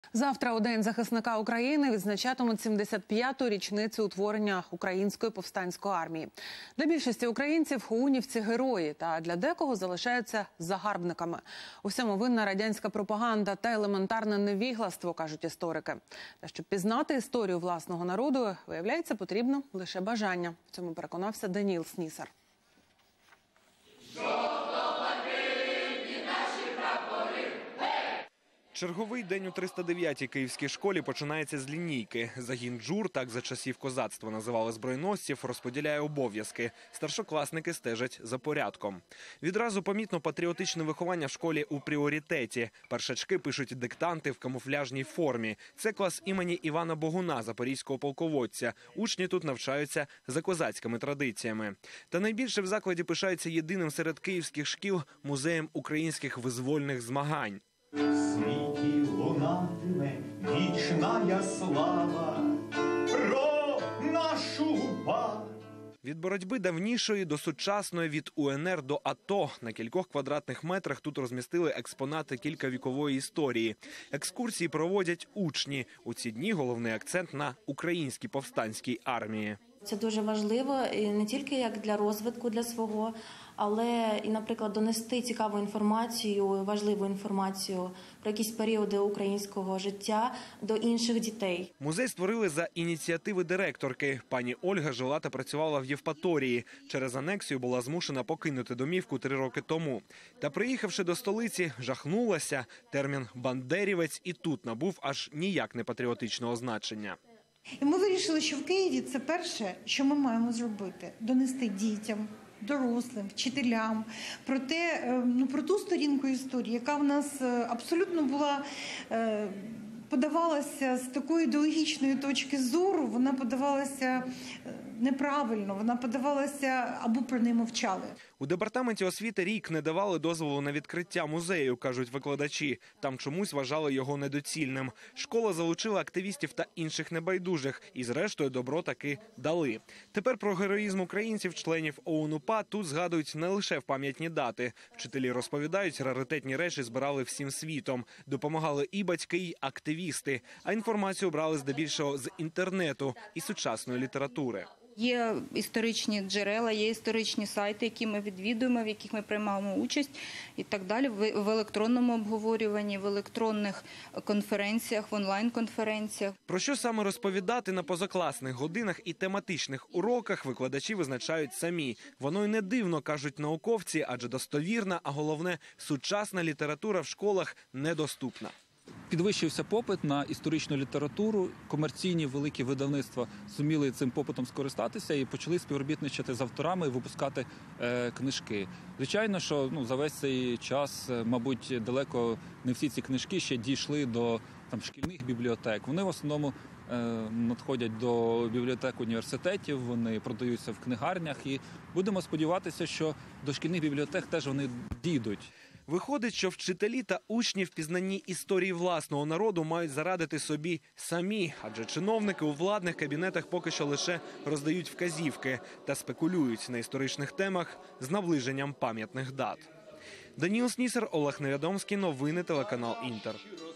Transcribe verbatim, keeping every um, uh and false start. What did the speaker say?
Завтра у День захисника України відзначатимуть сімдесят п'яту річницю утворення Української повстанської армії. Для більшості українців унівці – герої, та для декого залишаються загарбниками. У всьому винна радянська пропаганда та елементарне невігластво, кажуть історики. Та щоб пізнати історію власного народу, виявляється, потрібно лише бажання. В цьому переконався Даніл Снісар. Черговий день у триста дев'ятій київській школі починається з лінійки. Загін джур, так за часів козацтва називали збройносців, розподіляє обов'язки. Старшокласники стежать за порядком. Відразу помітно патріотичне виховання в школі у пріоритеті. Першачки пишуть диктанти в камуфляжній формі. Це клас імені Івана Богуна, запорізького полководця. Учні тут навчаються за козацькими традиціями. Та найбільше в закладі пишаються єдиним серед київських шкіл музеєм українських визвольних змагань. В світі лунатиме вічна слава про нашу ба. Від боротьби давнішої до сучасної, від У Ен Ер до А Те О. На кількох квадратних метрах тут розмістили експонати кількавікової історії. Екскурсії проводять учні. У ці дні головний акцент на українській повстанській армії. Це дуже важливо не тільки як для розвитку для свого, але і, наприклад, донести цікаву інформацію, важливу інформацію про якісь періоди українського життя до інших дітей. Музей створили за ініціативи директорки. Пані Ольга жила та працювала в Євпаторії. Через анексію була змушена покинути домівку три роки тому. Та приїхавши до столиці, жахнулася. Термін «бандерівець» і тут набув аж ніяк не патріотичного значення. І ми вирішили, що в Києві це перше, що ми маємо зробити – донести дітям, дорослим, вчителям про те, ну, про ту сторінку історії, яка в нас абсолютно була, подавалася з такої ідеологічної точки зору, вона подавалася неправильно, вона подавалася або про неї мовчали. У департаменті освіти рік не давали дозволу на відкриття музею, кажуть викладачі. Там чомусь вважали його недоцільним. Школа залучила активістів та інших небайдужих. І зрештою добро таки дали. Тепер про героїзм українців, членів О У Н У П А тут згадують не лише в пам'ятні дати. Вчителі розповідають, раритетні речі збирали всім світом. Допомагали і батьки, і активісти. А інформацію брали здебільшого з інтернету і сучасної літератури. Є історичні джерела, є історичні сайти, які ми відвідуємо, в яких ми приймаємо участь і так далі, в електронному обговорюванні, в електронних конференціях, в онлайн-конференціях. Про що саме розповідати на позакласних годинах і тематичних уроках викладачі визначають самі. Воно й не дивно, кажуть науковці, адже достовірна, а головне – сучасна література в школах недоступна. Підвищився попит на історичну літературу, комерційні великі видавництва зуміли цим попитом скористатися і почали співробітничати з авторами і випускати е, книжки. Звичайно, що ну, за весь цей час, мабуть, далеко не всі ці книжки ще дійшли до там, шкільних бібліотек. Вони в основному е, надходять до бібліотек університетів, вони продаються в книгарнях і будемо сподіватися, що до шкільних бібліотек теж вони дійдуть. Виходить, що вчителі та учні в пізнанні історії власного народу мають зарадити собі самі, адже чиновники у владних кабінетах поки що лише роздають вказівки та спекулюють на історичних темах з наближенням пам'ятних дат. Даніл Снісар, Олег Невідомський, новини телеканал Інтер.